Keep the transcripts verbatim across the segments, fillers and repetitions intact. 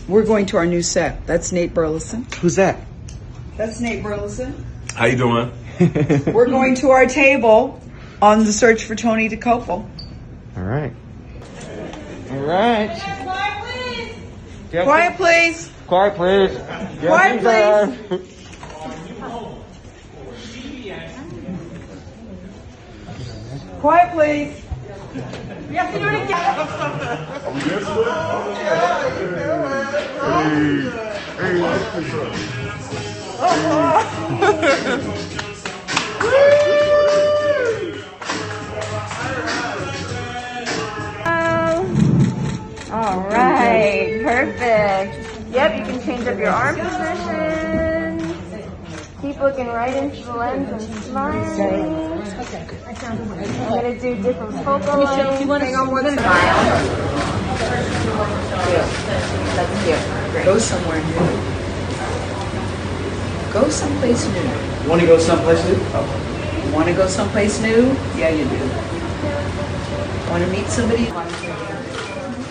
We're going to our new set. That's Nate Burleson. Who's that? That's Nate Burleson. How you doing? We're going to our table on the search for Tony Dokoupil. All right. All right. Quiet, please. Quiet, please. Quiet, please. Quiet, please. We have to do it All right, perfect. Yep, you can change up your arm position. Keep looking right into the lens and smiling. I'm gonna do different focal lengths. You want to hang on more than a smile? That's cute. Great. Go somewhere new. Go someplace new. You want to go someplace new? Oh. You want to go someplace new? Yeah, you do. Want to meet somebody?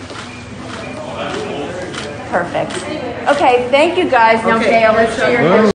Perfect. Okay, thank you guys. Now, Okay. Gayle, let's do your